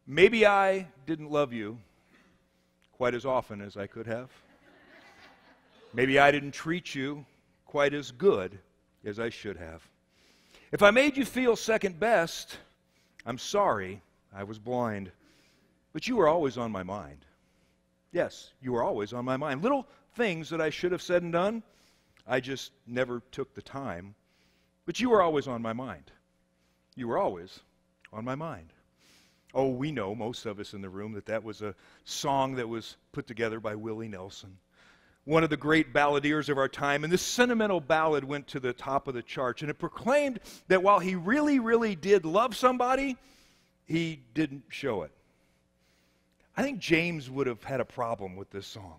Maybe I didn't love you quite as often as I could have. Maybe I didn't treat you quite as good as I should have. If I made you feel second best, I'm sorry I was blind. But you were always on my mind. Yes, you were always on my mind. Little things that I should have said and done, I just never took the time. But you were always on my mind. You were always on my mind. Oh, we know, most of us in the room, that was a song that was put together by Willie Nelson, one of the great balladeers of our time. And this sentimental ballad went to the top of the charts. And it proclaimed that while he really, really did love somebody, he didn't show it. I think James would have had a problem with this song.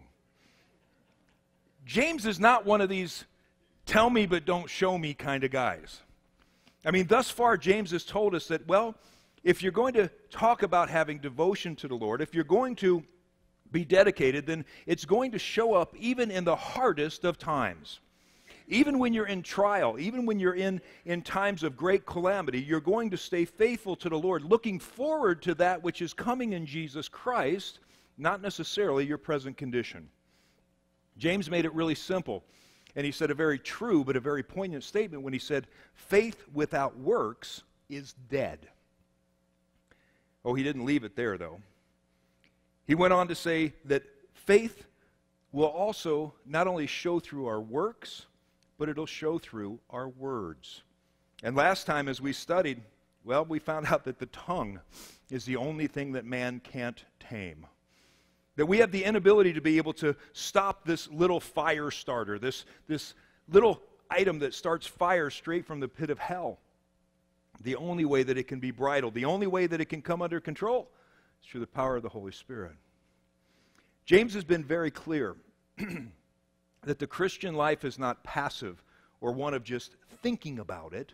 James is not one of these tell me but don't show me kind of guys. I mean, thus far, James has told us that, well, if you're going to talk about having devotion to the Lord, if you're going to be dedicated, then it's going to show up even in the hardest of times. Even when you're in trial, even when you're in times of great calamity, you're going to stay faithful to the Lord, looking forward to that which is coming in Jesus Christ, not necessarily your present condition. James made it really simple, and he said a very true but a very poignant statement when he said, faith without works is dead. Oh, he didn't leave it there, though. He went on to say that faith will also not only show through our works, but it'll show through our words. And last time as we studied, well, we found out that the tongue is the only thing that man can't tame. That we have the inability to be able to stop this little fire starter, this little item that starts fire straight from the pit of hell. The only way that it can be bridled, the only way that it can come under control is through the power of the Holy Spirit. James has been very clear that the Christian life is not passive or one of just thinking about it,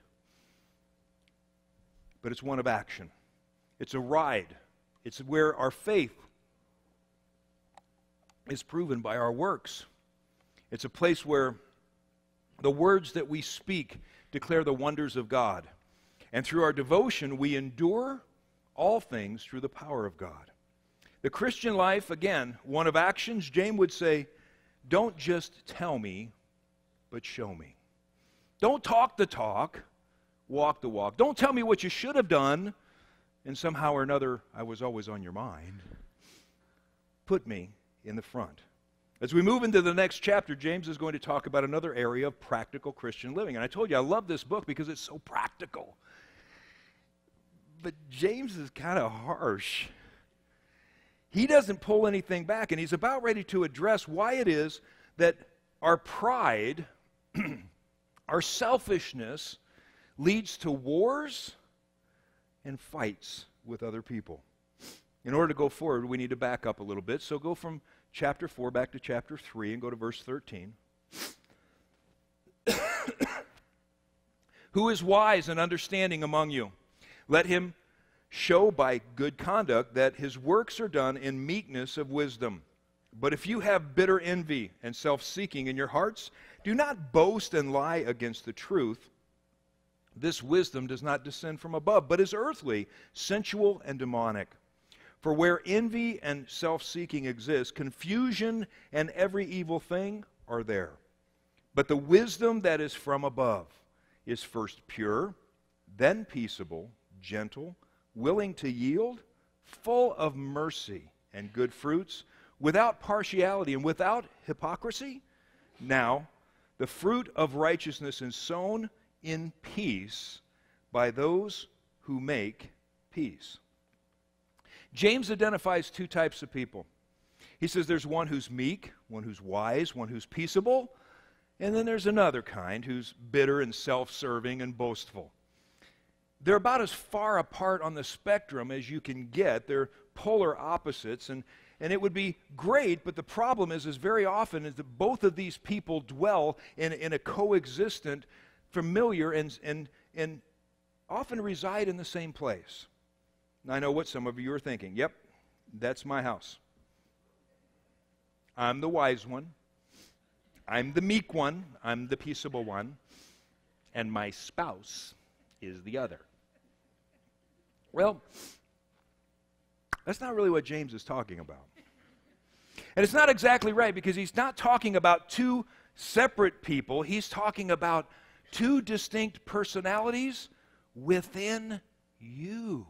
but it's one of action. It's a ride. It's where our faith is proven by our works. It's a place where the words that we speak declare the wonders of God. And through our devotion, we endure all things through the power of God. The Christian life, again, one of actions. James would say, don't just tell me, but show me. Don't talk the talk, walk the walk. Don't tell me what you should have done, and somehow or another, I was always on your mind. Put me in the front. As we move into the next chapter, James is going to talk about another area of practical Christian living. And I told you, I love this book because it's so practical. But James is kind of harsh. He doesn't pull anything back, and he's about ready to address why it is that our pride, our selfishness, leads to wars and fights with other people. In order to go forward, we need to back up a little bit. So go from chapter 4 back to chapter 3 and go to verse 13. Who is wise and understanding among you? Let him show by good conduct that his works are done in meekness of wisdom. But if you have bitter envy and self-seeking in your hearts, do not boast and lie against the truth. This wisdom does not descend from above, but is earthly, sensual, and demonic. For where envy and self-seeking exist, confusion and every evil thing are there. But the wisdom that is from above is first pure, then peaceable, gentle, willing to yield, full of mercy and good fruits, without partiality and without hypocrisy. Now, the fruit of righteousness is sown in peace by those who make peace. James identifies two types of people. He says there's one who's meek, one who's wise, one who's peaceable, and then there's another kind who's bitter and self-serving and boastful. They're about as far apart on the spectrum as you can get. They're polar opposites, and it would be great, but the problem is very often is that both of these people dwell in a coexistent, familiar, and often reside in the same place. And I know what some of you are thinking. Yep, that's my house. I'm the wise one. I'm the meek one. I'm the peaceable one. And my spouse is the other. Well, That's not really what James is talking about. And it's not exactly right, because he's not talking about two separate people. He's talking about two distinct personalities within you.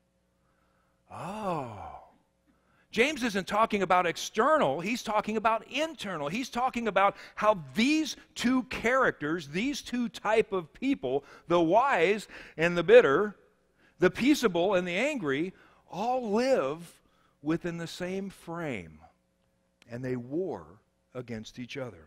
Oh. James isn't talking about external, he's talking about internal. He's talking about how these two characters, these two type of people, the wise and the bitter, the peaceable and the angry, all live within the same frame, and they war against each other.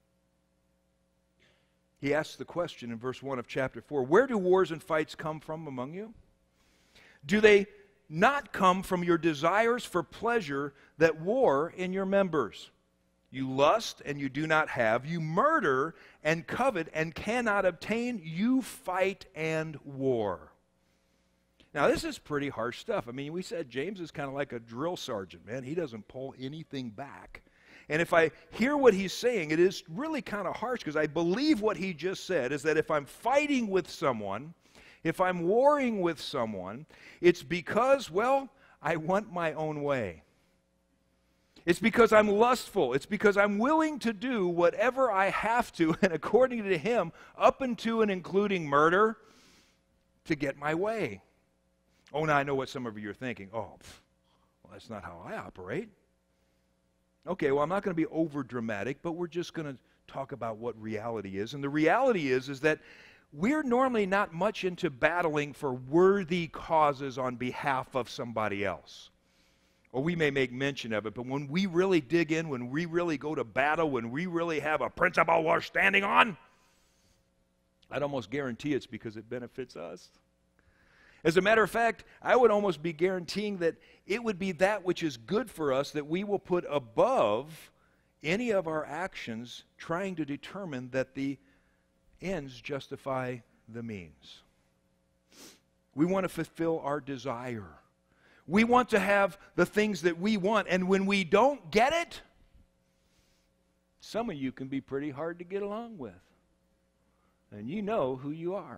He asks the question in verse 1 of chapter 4, where do wars and fights come from among you? Do they not come from your desires for pleasure that war in your members? You lust and you do not have. You murder and covet and cannot obtain. You fight and war. Now, this is pretty harsh stuff. I mean, we said James is kind of like a drill sergeant, man. He doesn't pull anything back. And if I hear what he's saying, it is really kind of harsh, because I believe what he just said is that if I'm fighting with someone, if I'm warring with someone, it's because, well, I want my own way. It's because I'm lustful. It's because I'm willing to do whatever I have to, and according to him, up into and including murder, to get my way. Oh, now I know what some of you are thinking. Oh, well, that's not how I operate. Okay, well, I'm not going to be over dramatic, but we're just going to talk about what reality is. And the reality is that we're normally not much into battling for worthy causes on behalf of somebody else. Or we may make mention of it, but when we really dig in, when we really go to battle, when we really have a principle we're standing on, I'd almost guarantee it's because it benefits us. As a matter of fact, I would almost be guaranteeing that it would be that which is good for us that we will put above any of our actions, trying to determine that the ends justify the means. We want to fulfill our desire. We want to have the things that we want, and when we don't get it, some of you can be pretty hard to get along with. And you know who you are.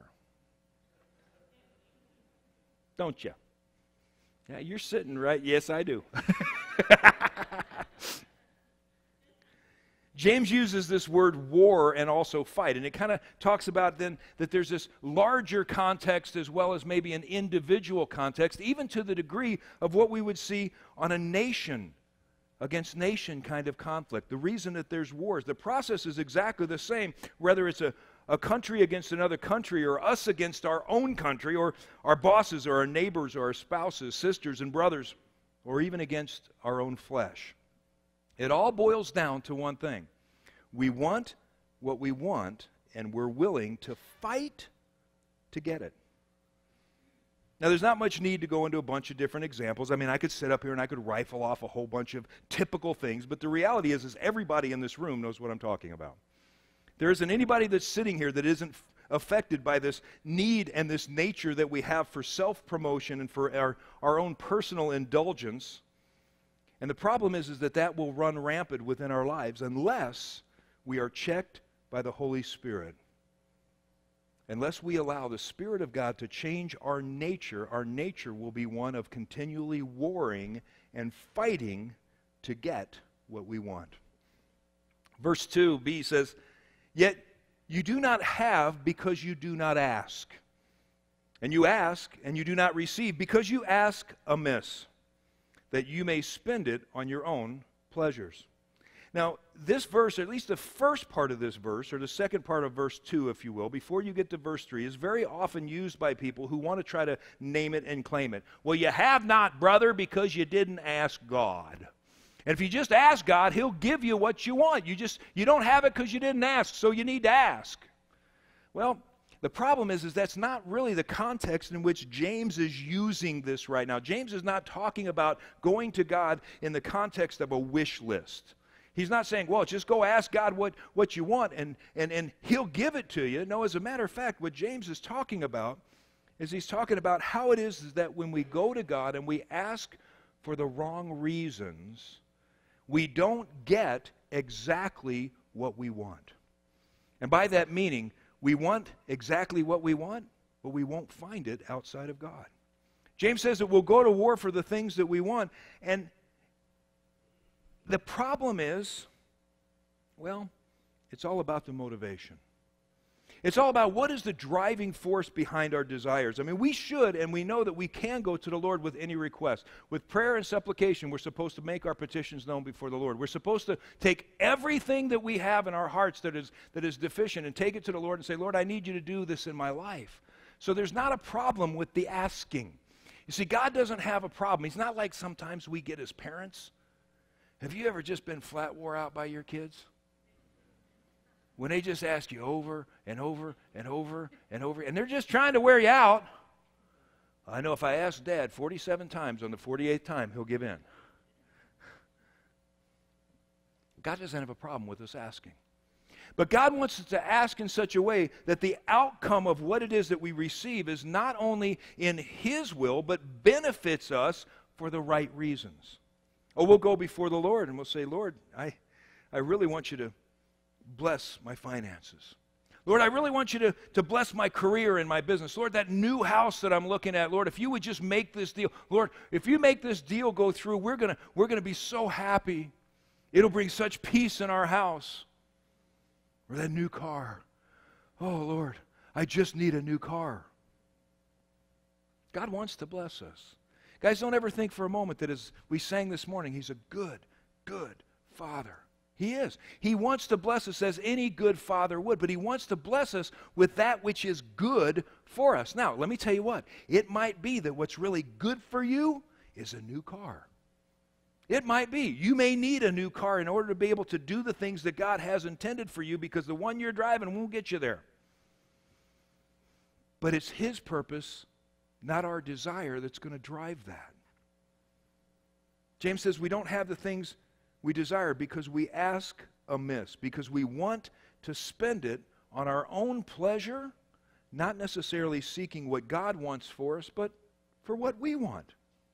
Don't you? Yeah, you're sitting right. Yes, I do. James uses this word war and also fight, and it kind of talks about then that there's this larger context as well as maybe an individual context, even to the degree of what we would see on a nation against nation kind of conflict. The reason that there's wars, the process is exactly the same, whether it's a country against another country, or us against our own country, or our bosses, or our neighbors, or our spouses, sisters and brothers, or even against our own flesh. It all boils down to one thing. We want what we want, and we're willing to fight to get it. Now, there's not much need to go into a bunch of different examples. I mean, I could sit up here and I could rifle off a whole bunch of typical things, but the reality is everybody in this room knows what I'm talking about. There isn't anybody that's sitting here that isn't affected by this need and this nature that we have for self-promotion and for our own personal indulgence. And the problem is that will run rampant within our lives unless we are checked by the Holy Spirit. Unless we allow the Spirit of God to change our nature will be one of continually warring and fighting to get what we want. Verse 2b says, "Yet you do not have because you do not ask. And you ask and you do not receive because you ask amiss, that you may spend it on your own pleasures." Now, this verse, or at least the first part of this verse, or the second part of verse 2, if you will, before you get to verse 3, is very often used by people who want to try to name it and claim it. Well, you have not, brother, because you didn't ask God. And if you just ask God, He'll give you what you want. You don't have it because you didn't ask, so you need to ask. Well, the problem is that's not really the context in which James is using this right now. James is not talking about going to God in the context of a wish list. He's not saying, well, just go ask God what you want and He'll give it to you. No, as a matter of fact, what James is talking about is he's talking about how it is that when we go to God and we ask for the wrong reasons, we don't get exactly what we want. And by that meaning, we want exactly what we want, but we won't find it outside of God. James says that we'll go to war for the things that we want. And the problem is, well, it's all about the motivation. It's all about what is the driving force behind our desires. I mean, we should, and we know that we can go to the Lord with any request. With prayer and supplication, we're supposed to make our petitions known before the Lord. We're supposed to take everything that we have in our hearts that is deficient and take it to the Lord and say, Lord, I need you to do this in my life. So there's not a problem with the asking. You see, God doesn't have a problem. He's not like sometimes we get as parents. Have you ever just been flat wore out by your kids? When they just ask you over and over and over and over, and they're just trying to wear you out. I know if I ask Dad 47 times, on the 48th time, he'll give in. God doesn't have a problem with us asking. But God wants us to ask in such a way that the outcome of what it is that we receive is not only in His will, but benefits us for the right reasons. Oh, we'll go before the Lord and we'll say, Lord, I really want you to bless my finances. Lord, I really want you to bless my career and my business. Lord, that new house that I'm looking at, Lord, if you would just make this deal. Lord, if you make this deal go through, we're gonna be so happy. It'll bring such peace in our house. Or that new car. Oh, Lord, I just need a new car. God wants to bless us. Guys, don't ever think for a moment that, as we sang this morning, He's a good, good Father. He is. He wants to bless us as any good father would, but He wants to bless us with that which is good for us. Now, let me tell you what. It might be that what's really good for you is a new car. It might be. You may need a new car in order to be able to do the things that God has intended for you, because the one you're driving won't get you there. But it's His purpose, not our desire, that's going to drive that. James says we don't have the things we desire because we ask amiss, because we want to spend it on our own pleasure, not necessarily seeking what God wants for us, but for what we want.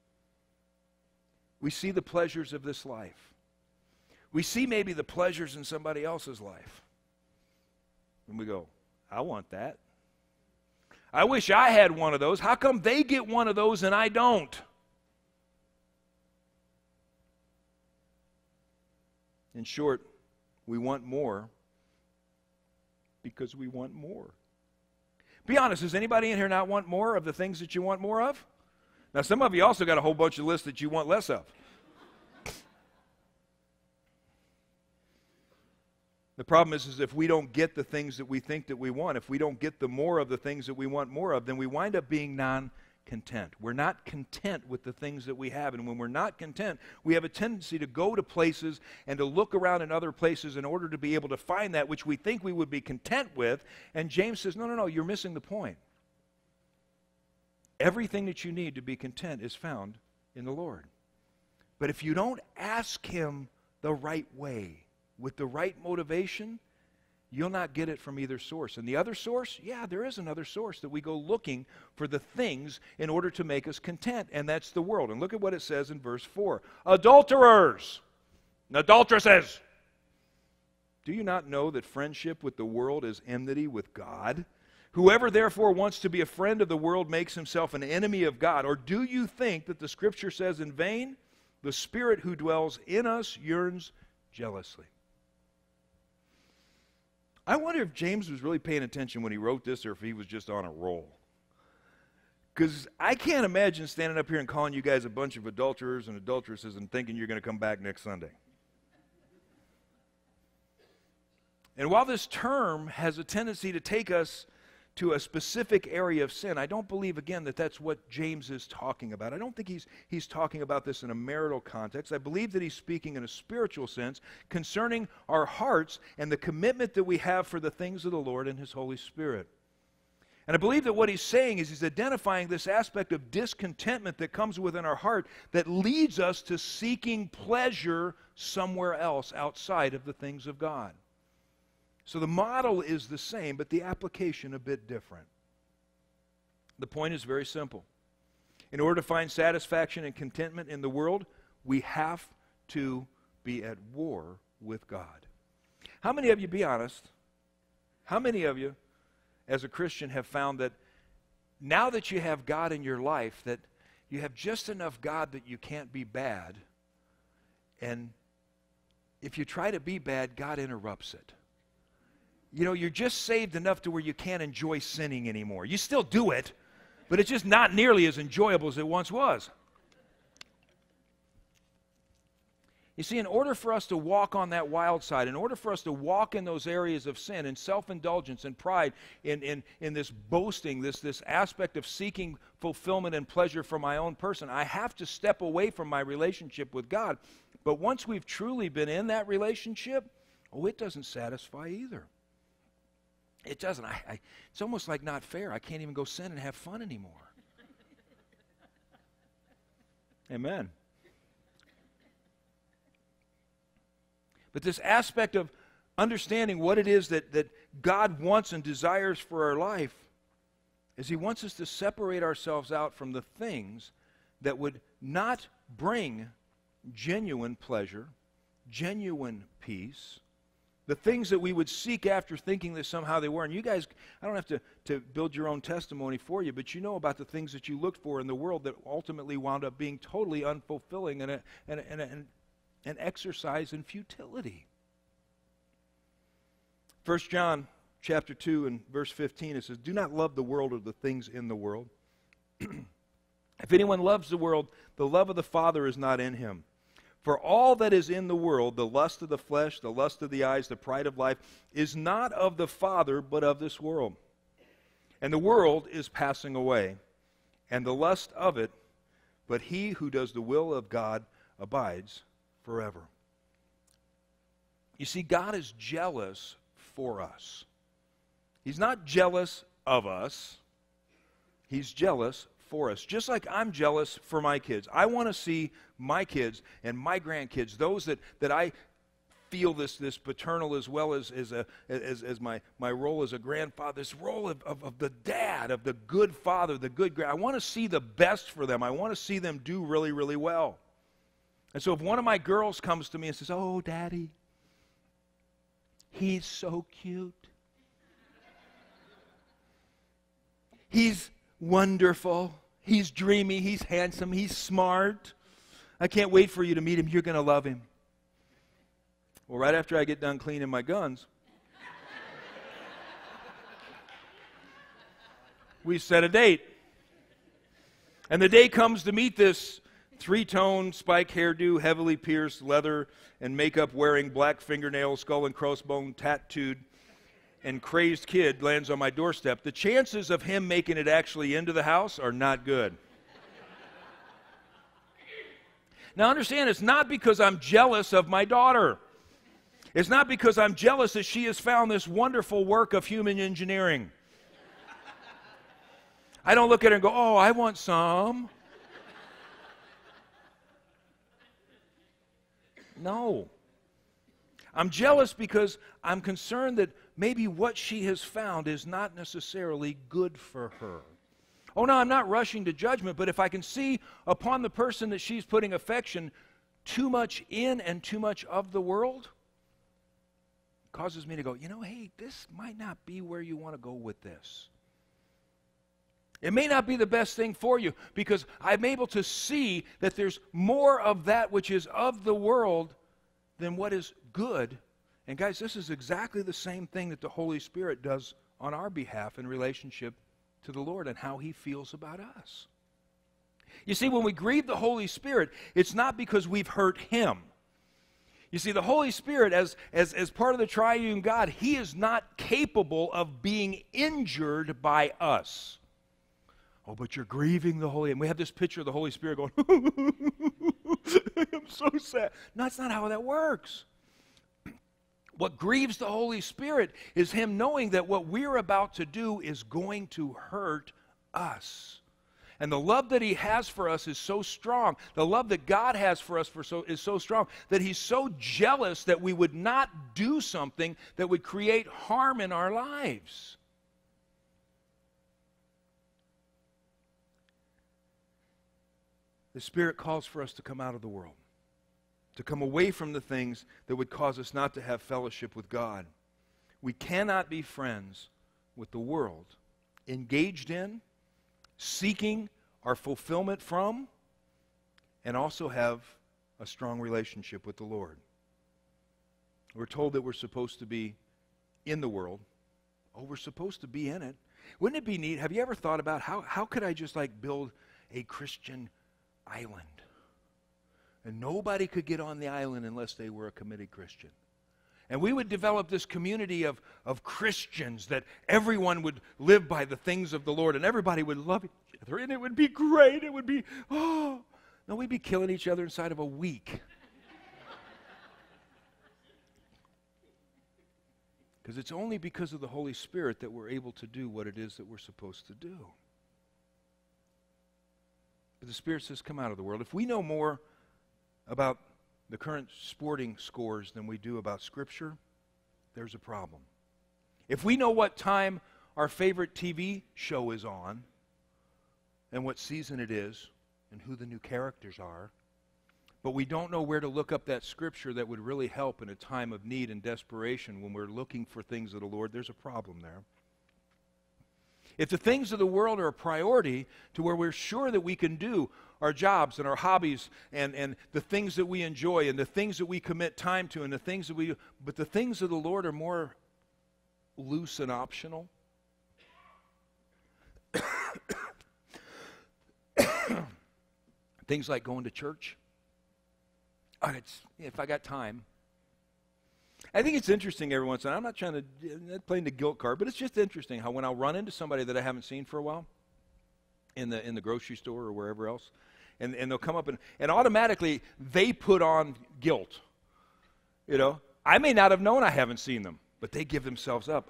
We see the pleasures of this life. We see maybe the pleasures in somebody else's life. And we go, I want that. I wish I had one of those. How come they get one of those and I don't? In short, we want more because we want more. Be honest, does anybody in here not want more of the things that you want more of? Now, some of you also got a whole bunch of lists that you want less of. The problem is if we don't get the things that we think that we want, if we don't get the more of the things that we want more of, then we wind up being non-content. We're not content with the things that we have. And when we're not content, we have a tendency to go to places and to look around in other places in order to be able to find that which we think we would be content with. And James says, no, you're missing the point. Everything that you need to be content is found in the Lord. But if you don't ask Him the right way, with the right motivation, you'll not get it from either source. And the other source, yeah, there is another source that we go looking for the things in order to make us content, and that's the world. And look at what it says in verse 4. Adulterers and adulteresses, do you not know that friendship with the world is enmity with God? Whoever therefore wants to be a friend of the world makes himself an enemy of God. Or do you think that the Scripture says in vain, the Spirit who dwells in us yearns jealously? I wonder if James was really paying attention when he wrote this, or if he was just on a roll. Because I can't imagine standing up here and calling you guys a bunch of adulterers and adulteresses and thinking you're going to come back next Sunday. And while this term has a tendency to take us to a specific area of sin, I don't believe, again, that that's what James is talking about. I don't think he's talking about this in a marital context. I believe that he's speaking in a spiritual sense concerning our hearts and the commitment that we have for the things of the Lord and His Holy Spirit. And I believe that what he's saying is he's identifying this aspect of discontentment that comes within our heart that leads us to seeking pleasure somewhere else outside of the things of God. So the model is the same, but the application a bit different. The point is very simple. In order to find satisfaction and contentment in the world, we have to be at war with God. How many of you, be honest, how many of you as a Christian have found that now that you have God in your life, that you have just enough God that you can't be bad. And if you try to be bad, God interrupts it. You know, you're just saved enough to where you can't enjoy sinning anymore. You still do it, but it's just not nearly as enjoyable as it once was. You see, in order for us to walk on that wild side, in order for us to walk in those areas of sin and self-indulgence and pride, in this boasting, this aspect of seeking fulfillment and pleasure for my own person, I have to step away from my relationship with God. But once we've truly been in that relationship, it doesn't satisfy either. It doesn't. It's almost like not fair. I can't even go sin and have fun anymore. Amen. But this aspect of understanding what it is that God wants and desires for our life is He wants us to separate ourselves out from the things that would not bring genuine pleasure, genuine peace, the things that we would seek after thinking that somehow they were. And you guys, I don't have to build your own testimony for you, but you know about the things that you looked for in the world that ultimately wound up being totally unfulfilling and an exercise in futility. 1 John chapter 2 and verse 15, it says, "Do not love the world or the things in the world. If anyone loves the world, the love of the Father is not in him. For all that is in the world, the lust of the flesh, the lust of the eyes, the pride of life, is not of the Father, but of this world. And the world is passing away, and the lust of it, but he who does the will of God abides forever." You see, God is jealous for us. He's not jealous of us. He's jealous for us. Just like I'm jealous for my kids. I want to see my kids and my grandkids, those that I feel this paternal as well as my role as a grandfather, this role of the dad, of the good father, the good I want to see the best for them. I want to see them do really, really well. And so if one of my girls comes to me and says, "Oh, Daddy, he's so cute. He's wonderful. He's dreamy. He's handsome. He's smart. I can't wait for you to meet him. You're going to love him." Well, right after I get done cleaning my guns, we set a date. And the day comes to meet this three-tone, spike hairdo, heavily pierced, leather and makeup wearing, black fingernails, skull and crossbone tattooed, and crazed kid lands on my doorstep. The chances of him making it actually into the house are not good. Now understand, it's not because I'm jealous of my daughter. It's not because I'm jealous that she has found this wonderful work of human engineering. I don't look at her and go, "Oh, I want some." No. I'm jealous because I'm concerned that maybe what she has found is not necessarily good for her. Oh, no, I'm not rushing to judgment, but if I can see upon the person that she's putting affection too much in and too much of the world, it causes me to go, hey, this might not be where you want to go with this. It may not be the best thing for you because I'm able to see that there's more of that which is of the world than what is good. And guys, this is exactly the same thing that the Holy Spirit does on our behalf in relationship to the Lord and how He feels about us. You see, when we grieve the Holy Spirit, it's not because we've hurt Him. You see, the Holy Spirit, as part of the triune God, He is not capable of being injured by us. Oh, but you're grieving the Holy, and we have this picture of the Holy Spirit going, I'm so sad. No, that's not how that works. What grieves the Holy Spirit is Him knowing that what we're about to do is going to hurt us. And the love that He has for us is so strong. The love that God has for us is so strong that He's so jealous that we would not do something that would create harm in our lives. The Spirit calls for us to come out of the world, to come away from the things that would cause us not to have fellowship with God. We cannot be friends with the world, engaged in, seeking our fulfillment from, and also have a strong relationship with the Lord. We're told that we're supposed to be in the world. Oh, we're supposed to be in it. Wouldn't it be neat? Have you ever thought about how could I just like build a Christian island? And nobody could get on the island unless they were a committed Christian. And we would develop this community of Christians that everyone would live by the things of the Lord and everybody would love each other and it would be great. It would be, no, we'd be killing each other inside of a week. Because it's only because of the Holy Spirit that we're able to do what it is that we're supposed to do. But the Spirit says, come out of the world. If we know more about the current sporting scores than we do about Scripture, there's a problem. If we know what time our favorite TV show is on, and what season it is, and who the new characters are, but we don't know where to look up that Scripture that would really help in a time of need and desperation when we're looking for things of the Lord, there's a problem there. If the things of the world are a priority to where we're sure that we can do our jobs and our hobbies and the things that we enjoy and the things that we commit time to and the things that we do, but the things of the Lord are more loose and optional, things like going to church, if I got time. I think it's interesting every once in a while. I'm not trying to playing the guilt card, but it's just interesting how when I'll run into somebody that I haven't seen for a while in the grocery store or wherever else, and they'll come up and automatically they put on guilt. You know, I may not have known I haven't seen them, but they give themselves up.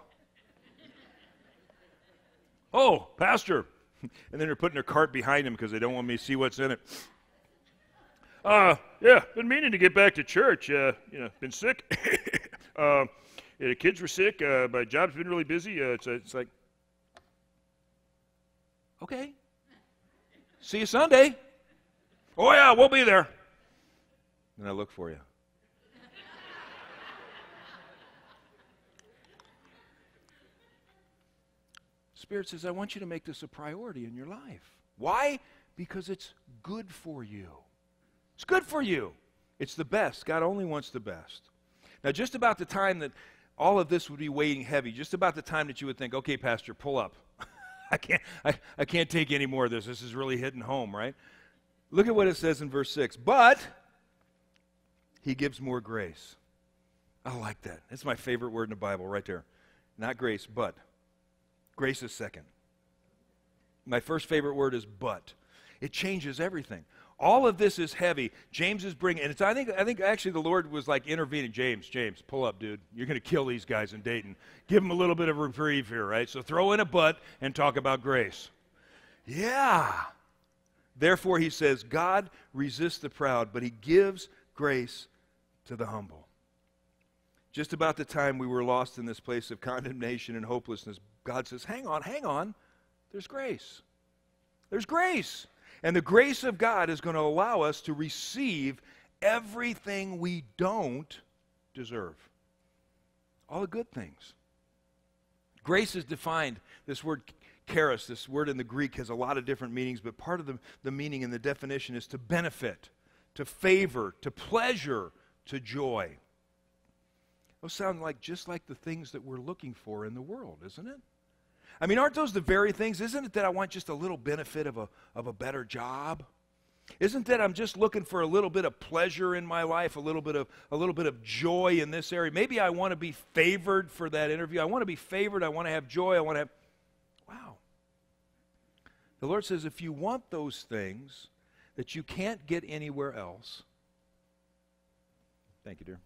Oh, Pastor. And then they're putting their cart behind them because they don't want me to see what's in it. Yeah, been meaning to get back to church. Been sick. The kids were sick. My job's been really busy. It's like, okay. See you Sunday. Oh, yeah, we'll be there. And I look for you. Spirit says, I want you to make this a priority in your life. Why? Because it's good for you. It's good for you. It's the best. God only wants the best. Now, just about the time that all of this would be weighing heavy, just about the time that you would think, okay, Pastor, pull up. I can't take any more of this. This is really hitting home, right? Look at what it says in verse 6. But he gives more grace. I like that. That's my favorite word in the Bible right there. Not grace, but. Grace is second. My first favorite word is but. It changes everything. All of this is heavy. James is bringing, and I think actually the Lord was like intervening. James, pull up, dude. You're going to kill these guys in Dayton. Give them a little bit of reprieve here, right? So throw in a but and talk about grace. Yeah. Therefore, he says, God resists the proud, but he gives grace to the humble. Just about the time we were lost in this place of condemnation and hopelessness, God says, hang on. There's grace. There's grace. And the grace of God is going to allow us to receive everything we don't deserve. All the good things. Grace is defined, this word charis, this word in the Greek has a lot of different meanings, but part of the meaning and the definition is to benefit, to favor, to pleasure, to joy. Those sound like just like the things that we're looking for in the world, isn't it? I mean, aren't those the very things? Isn't it that I want just a little benefit of a better job? Isn't that I'm just looking for a little bit of pleasure in my life, a little bit of joy in this area? Maybe I want to be favored for that interview. I want to be favored. I want to have joy. I want to have, wow. The Lord says if you want those things that you can't get anywhere else, thank you, dear,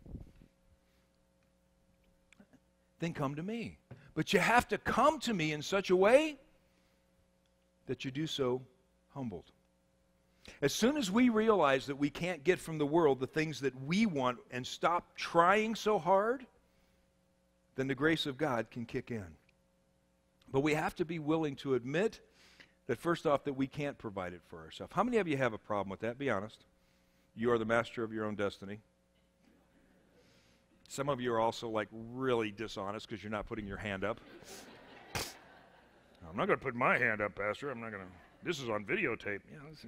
then come to me. But you have to come to me in such a way that you do so humbled. As soon as we realize that we can't get from the world the things that we want and stop trying so hard, then the grace of God can kick in. But we have to be willing to admit that first off that we can't provide it for ourselves. How many of you have a problem with that? Be honest. You are the master of your own destiny. Some of you are also like really dishonest because you're not putting your hand up. I'm not going to put my hand up, Pastor. I'm not going to this is on videotape.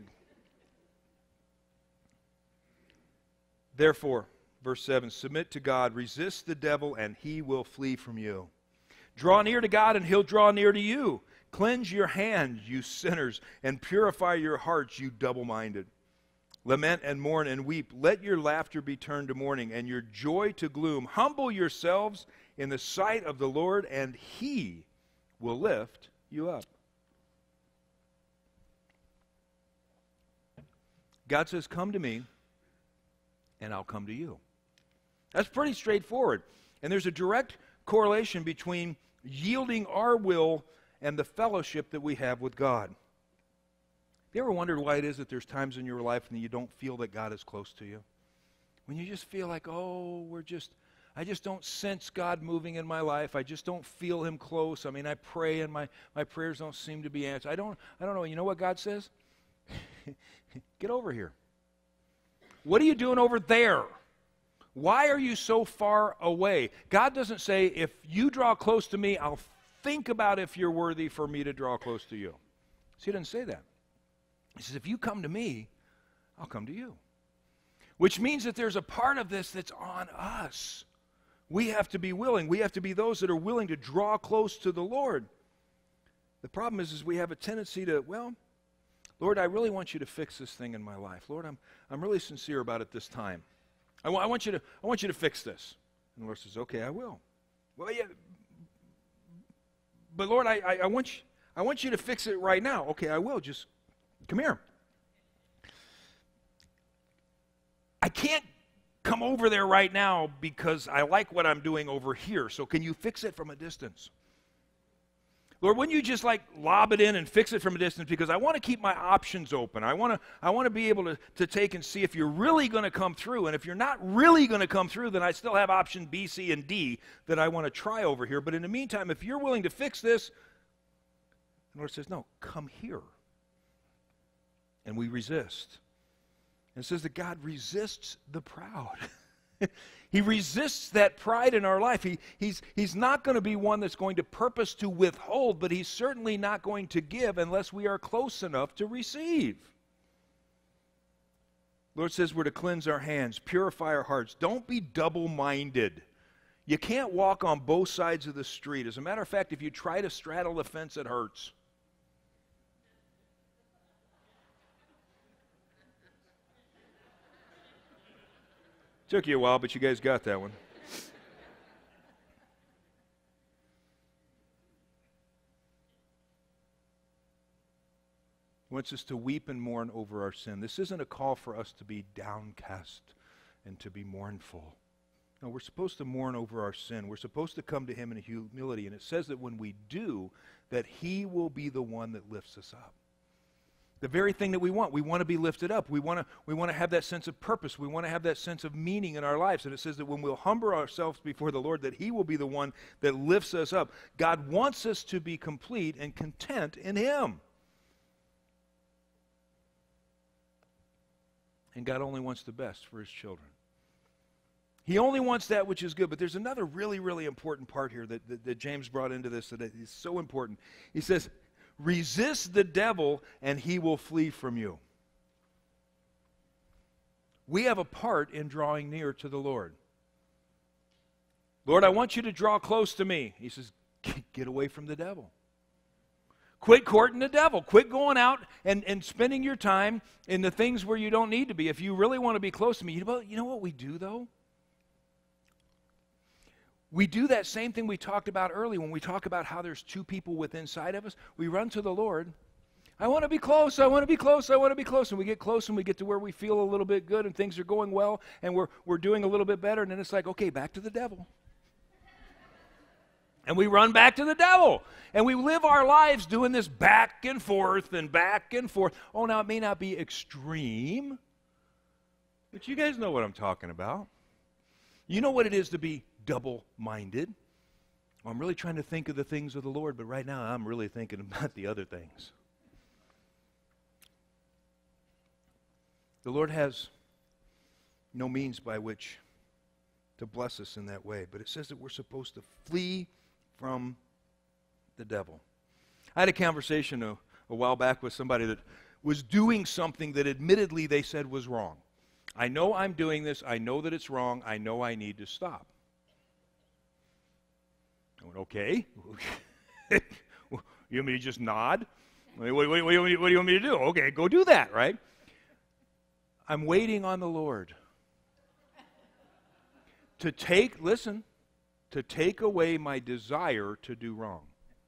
Therefore, verse 7, submit to God, resist the devil, and he will flee from you. Draw near to God, and he'll draw near to you. Cleanse your hands, you sinners, and purify your hearts, you double-minded. Lament and mourn and weep. Let your laughter be turned to mourning, and your joy to gloom. Humble yourselves in the sight of the Lord, and he will lift you up. God says, come to me, and I'll come to you. That's pretty straightforward. And there's a direct correlation between yielding our will and the fellowship that we have with God. Have you ever wondered why it is that there's times in your life when you don't feel that God is close to you? When you just feel like, I just don't sense God moving in my life. I just don't feel him close. I mean, I pray and my prayers don't seem to be answered. I don't know. You know what God says? Get over here. What are you doing over there? Why are you so far away? God doesn't say, if you draw close to me, I'll think about if you're worthy for me to draw close to you. See, he doesn't say that. He says, if you come to me, I'll come to you. Which means that there's a part of this that's on us. We have to be willing. We have to be those that are willing to draw close to the Lord. The problem is we have a tendency to, Lord, I really want you to fix this thing in my life. Lord, I'm really sincere about it this time. I want you to fix this. And the Lord says, okay, I will. Well, yeah, but Lord, I want you to fix it right now. Okay, I will. Just come here. I can't come over there right now because I like what I'm doing over here. So can you fix it from a distance? Lord, wouldn't you just lob it in and fix it from a distance, because I want to keep my options open. I want to be able to take and see if you're really going to come through. And if you're not really going to come through, then I still have option B, C, and D that I want to try over here. But in the meantime, if you're willing to fix this, the Lord says, no, come here. And we resist. And it says that God resists the proud. He resists that pride in our life. He's not going to be one that's going to purpose to withhold, but he's certainly not going to give unless we are close enough to receive. The Lord says we're to cleanse our hands, purify our hearts. Don't be double-minded. You can't walk on both sides of the street. As a matter of fact, if you try to straddle the fence, it hurts. Took you a while, but you guys got that one. He wants us to weep and mourn over our sin. This isn't a call for us to be downcast and to be mournful. No, we're supposed to mourn over our sin. We're supposed to come to him in humility. And it says that when we do, that he will be the one that lifts us up. The very thing that we want to be lifted up. We want to have that sense of purpose. We want to have that sense of meaning in our lives. And it says that when we'll humble ourselves before the Lord, that he will be the one that lifts us up. God wants us to be complete and content in him. And God only wants the best for his children. He only wants that which is good. But there's another really, really important part here that James brought into this that is so important. He says, resist the devil, and he will flee from you. We have a part in drawing near to the Lord. Lord, I want you to draw close to me. He says, get away from the devil. Quit courting the devil. Quit going out and spending your time in the things where you don't need to be. If you really want to be close to me, you know what we do, though? We do that same thing we talked about earlier when we talk about how there's two people within inside of us. We run to the Lord. I want to be close. I want to be close. I want to be close. And we get close and we get to where we feel a little bit good and things are going well and we're doing a little bit better. And then it's like, okay, back to the devil. And we run back to the devil. And we live our lives doing this back and forth and back and forth. Oh, now it may not be extreme, but you guys know what I'm talking about. You know what it is to be double-minded. Well, I'm really trying to think of the things of the Lord, but right now I'm really thinking about the other things. The Lord has no means by which to bless us in that way, but it says that we're supposed to flee from the devil. I had a conversation a while back with somebody that was doing something that admittedly they said was wrong. I know I'm doing this. I know that it's wrong. I know I need to stop. I went, okay. You want me to just nod? What do you want me to do? Okay, go do that, right? I'm waiting on the Lord to take away my desire to do wrong.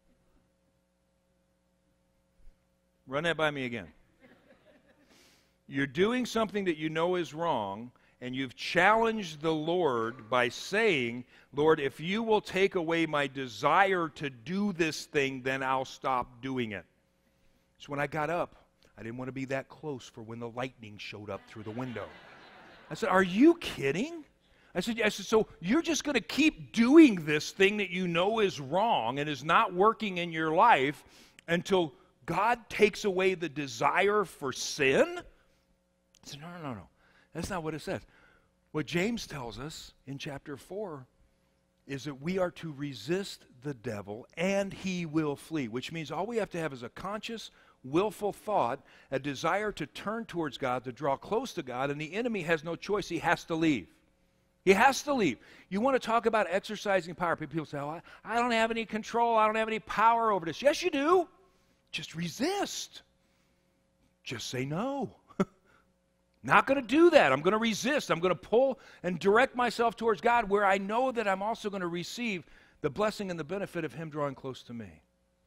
Run that by me again. You're doing something that you know is wrong, and you've challenged the Lord by saying, Lord, if you will take away my desire to do this thing, then I'll stop doing it. So when I got up, I didn't want to be that close for when the lightning showed up through the window. I said, are you kidding? I said, so you're just going to keep doing this thing that you know is wrong and is not working in your life until God takes away the desire for sin? I said, no. That's not what it says. What James tells us in chapter 4 is that we are to resist the devil and he will flee, which means all we have to have is a conscious, willful thought, a desire to turn towards God, to draw close to God, and the enemy has no choice. He has to leave. He has to leave. You want to talk about exercising power. People say, oh, I don't have any control. I don't have any power over this. Yes, you do. Just resist. Just say no. Not going to do that. I'm going to resist. I'm going to pull and direct myself towards God where I know that I'm also going to receive the blessing and the benefit of him drawing close to me.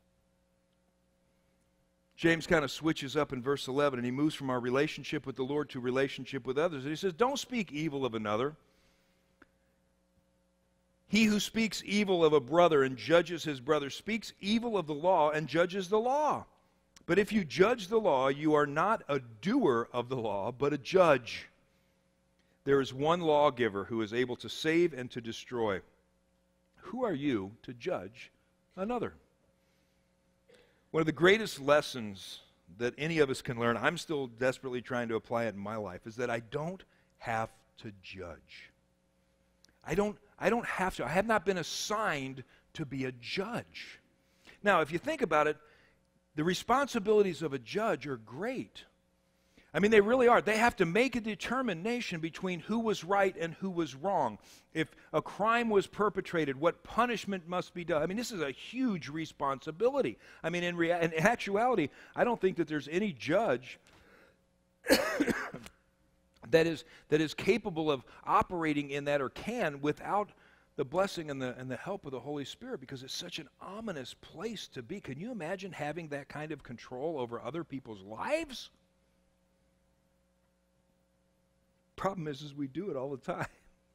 James kind of switches up in verse 11, and he moves from our relationship with the Lord to relationship with others. And he says, don't speak evil of another. He who speaks evil of a brother and judges his brother speaks evil of the law and judges the law. But if you judge the law, you are not a doer of the law, but a judge. There is one lawgiver who is able to save and to destroy. Who are you to judge another? One of the greatest lessons that any of us can learn, I'm still desperately trying to apply it in my life, is that I don't have to judge. I don't have to. I have not been assigned to be a judge. Now, if you think about it, the responsibilities of a judge are great. I mean, they really are. They have to make a determination between who was right and who was wrong. If a crime was perpetrated, what punishment must be done. I mean, this is a huge responsibility. I mean, in actuality, I don't think that there's any judge that is capable of operating in that or can without the blessing and the help of the Holy Spirit, because it's such an ominous place to be. Can you imagine having that kind of control over other people's lives? Problem is we do it all the time.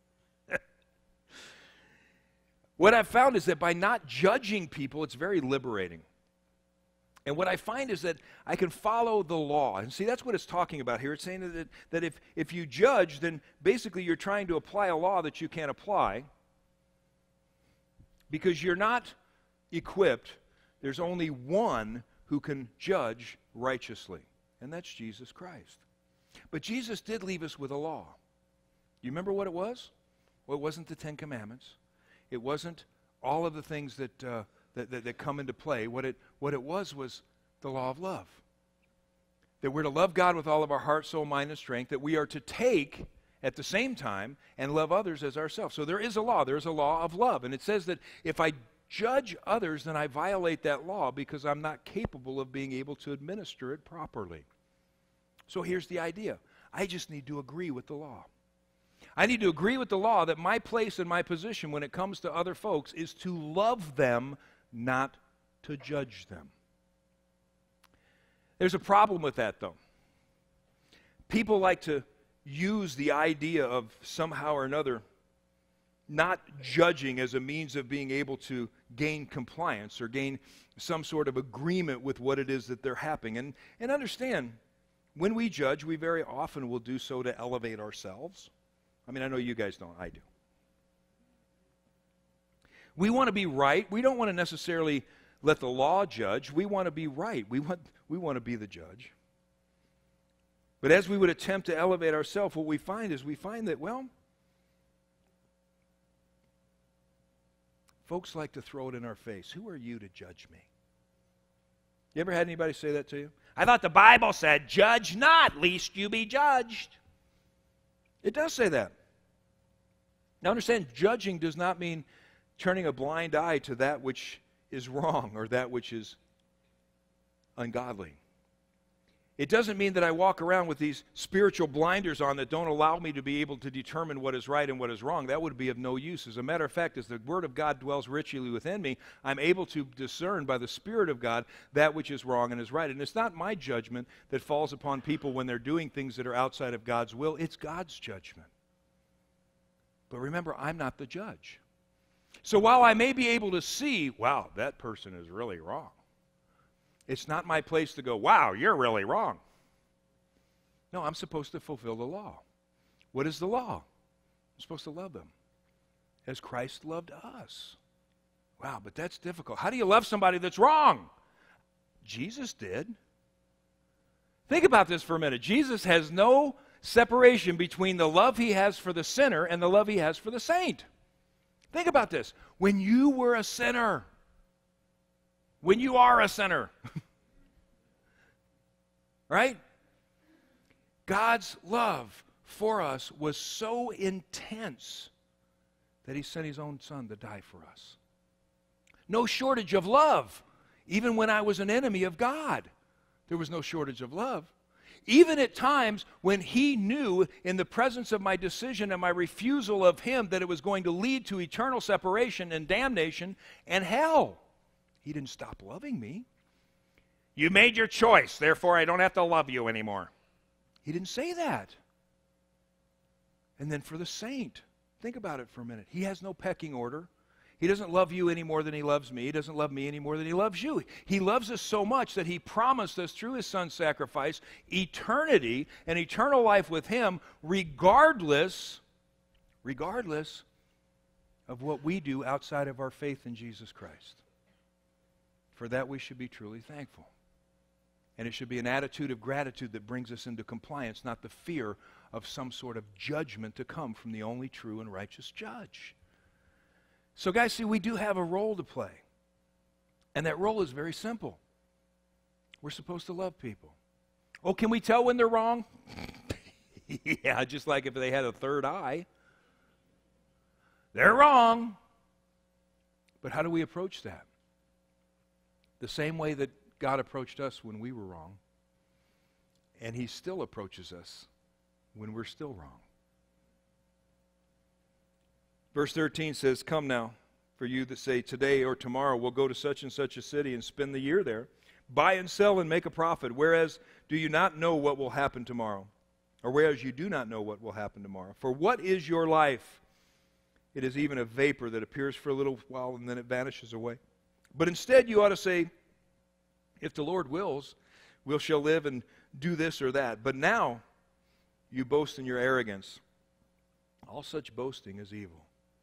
What I've found is that by not judging people, it's very liberating. And what I find is that I can follow the law. And see, that's what it's talking about here. It's saying that if you judge, then basically you're trying to apply a law that you can't apply, because you're not equipped. There's only one who can judge righteously, and that's Jesus Christ. But Jesus did leave us with a law. You remember what it was? Well, it wasn't the Ten Commandments. It wasn't all of the things that come into play. What it was the law of love. That we're to love God with all of our heart, soul, mind, and strength. That we are to take at the same time and love others as ourselves. So there is a law. There's a law of love. And it says that if I judge others, then I violate that law because I'm not capable of being able to administer it properly. So here's the idea. I just need to agree with the law. I need to agree with the law that my place and my position when it comes to other folks is to love them, not to judge them. There's a problem with that, though. People like to use the idea of somehow or another not judging as a means of being able to gain compliance or gain some sort of agreement with what it is that they're having. And understand, when we judge, we very often will do so to elevate ourselves. I mean, I know you guys don't. I do. We want to be right. We don't want to necessarily let the law judge. We want to be right. We want to be the judge. But as we would attempt to elevate ourselves, what we find that, well, folks like to throw it in our face. Who are you to judge me? You ever had anybody say that to you? I thought the Bible said, judge not, lest you be judged. It does say that. Now understand, judging does not mean turning a blind eye to that which is wrong or that which is ungodly. It doesn't mean that I walk around with these spiritual blinders on that don't allow me to be able to determine what is right and what is wrong. That would be of no use. As a matter of fact, as the Word of God dwells richly within me, I'm able to discern by the Spirit of God that which is wrong and is right. And it's not my judgment that falls upon people when they're doing things that are outside of God's will. It's God's judgment. But remember, I'm not the judge. So while I may be able to see, wow, that person is really wrong, it's not my place to go, wow, you're really wrong. No, I'm supposed to fulfill the law. What is the law? I'm supposed to love them as Christ loved us. Wow, but that's difficult. How do you love somebody that's wrong? Jesus did. Think about this for a minute. Jesus has no separation between the love he has for the sinner and the love he has for the saint. Think about this. When you were a sinner, when you are a sinner, right? God's love for us was so intense that he sent his own son to die for us. No shortage of love. Even when I was an enemy of God, there was no shortage of love. Even at times when he knew in the presence of my decision and my refusal of him that it was going to lead to eternal separation and damnation and hell, he didn't stop loving me. You made your choice, therefore I don't have to love you anymore. He didn't say that. And then for the saint, think about it for a minute. He has no pecking order. He doesn't love you any more than he loves me. He doesn't love me any more than he loves you. He loves us so much that he promised us through his son's sacrifice eternity and eternal life with him regardless of what we do outside of our faith in Jesus Christ. For that we should be truly thankful. And it should be an attitude of gratitude that brings us into compliance, not the fear of some sort of judgment to come from the only true and righteous judge. So guys, see, we do have a role to play. And that role is very simple. We're supposed to love people. Oh, can we tell when they're wrong? Yeah, just like if they had a third eye. They're wrong. But how do we approach that? The same way that God approached us when we were wrong. And he still approaches us when we're still wrong. Verse 13 says, come now, for you that say, today or tomorrow we'll go to such and such a city and spend the year there. Buy and sell and make a profit. Whereas, do you not know what will happen tomorrow? Or whereas you do not know what will happen tomorrow. For what is your life? It is even a vapor that appears for a little while and then it vanishes away. But instead you ought to say, if the Lord wills, we shall live and do this or that. But now you boast in your arrogance. All such boasting is evil.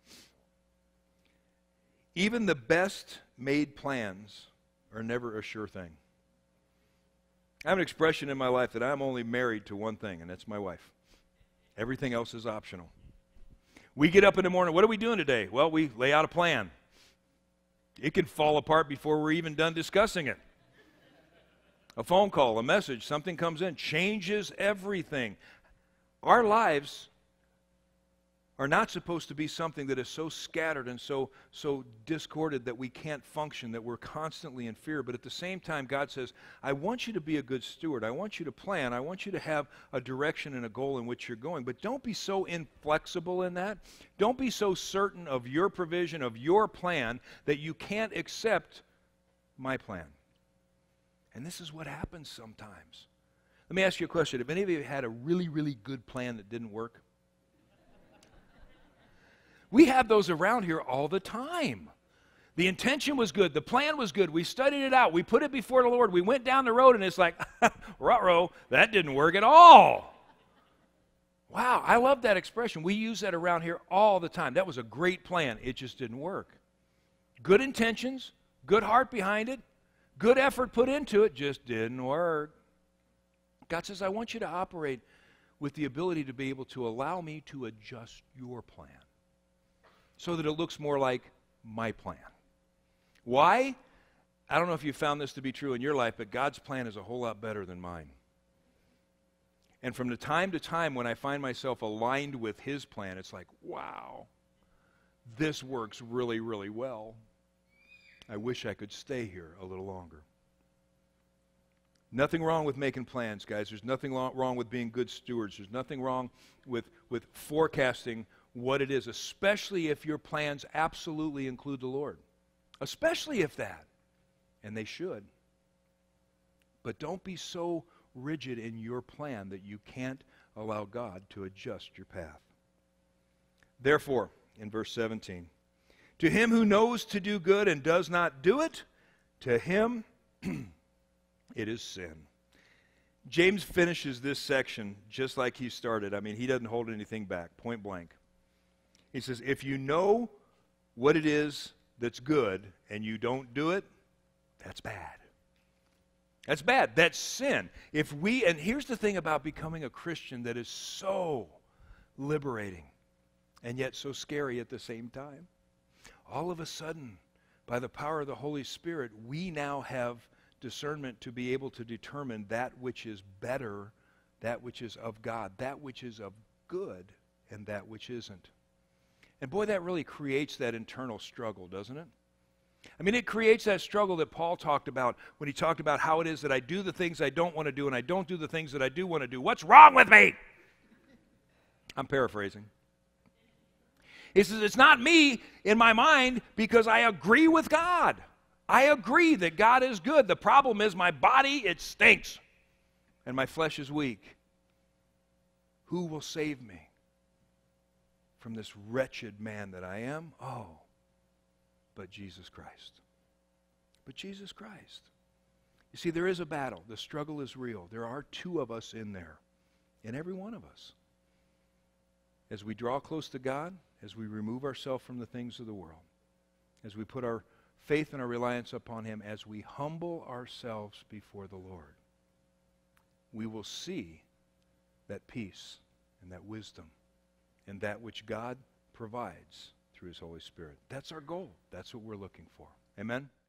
Even the best made plans are never a sure thing. I have an expression in my life that I'm only married to one thing, and that's my wife. Everything else is optional. We get up in the morning, what are we doing today? Well, we lay out a plan. It can fall apart before we're even done discussing it. A phone call, a message, something comes in, changes everything. Our lives are not supposed to be something that is so scattered and so discorded that we can't function, that we're constantly in fear. But at the same time, God says, I want you to be a good steward. I want you to plan. I want you to have a direction and a goal in which you're going. But don't be so inflexible in that. Don't be so certain of your provision, of your plan, that you can't accept my plan. And this is what happens sometimes. Let me ask you a question. Have any of you had a really, really good plan that didn't work? We have those around here all the time. The intention was good. The plan was good. We studied it out. We put it before the Lord. We went down the road, and it's like, ruh-roh, that didn't work at all. Wow, I love that expression. We use that around here all the time. That was a great plan. It just didn't work. Good intentions, good heart behind it, good effort put into it, just didn't work. God says, I want you to operate with the ability to be able to allow me to adjust your plan so that it looks more like my plan. Why? I don't know if you found this to be true in your life, but God's plan is a whole lot better than mine. And from the time to time when I find myself aligned with His plan, it's like, wow, this works really, really well. I wish I could stay here a little longer. Nothing wrong with making plans, guys. There's nothing wrong with being good stewards. There's nothing wrong with forecasting what it is, especially if your plans absolutely include the Lord. Especially if that. And they should. But don't be so rigid in your plan that you can't allow God to adjust your path. Therefore, in verse 17, to him who knows to do good and does not do it, to him it is sin. James finishes this section just like he started. I mean, he doesn't hold anything back, point blank. He says, if you know what it is that's good and you don't do it, that's bad. That's bad. That's sin. And here's the thing about becoming a Christian that is so liberating and yet so scary at the same time. All of a sudden, by the power of the Holy Spirit, we now have discernment to be able to determine that which is better, that which is of God, that which is of good, and that which isn't. And boy, that really creates that internal struggle, doesn't it? I mean, it creates that struggle that Paul talked about when he talked about how it is that I do the things I don't want to do and I don't do the things that I do want to do. What's wrong with me? I'm paraphrasing. He says, it's not me in my mind because I agree with God. I agree that God is good. The problem is my body, it stinks. And my flesh is weak. Who will save me from this wretched man that I am? Oh, but Jesus Christ. But Jesus Christ. You see, there is a battle. The struggle is real. There are two of us in there, in every one of us. As we draw close to God, as we remove ourselves from the things of the world, as we put our faith and our reliance upon Him, as we humble ourselves before the Lord, we will see that peace and that wisdom and that which God provides through His Holy Spirit. That's our goal. That's what we're looking for. Amen?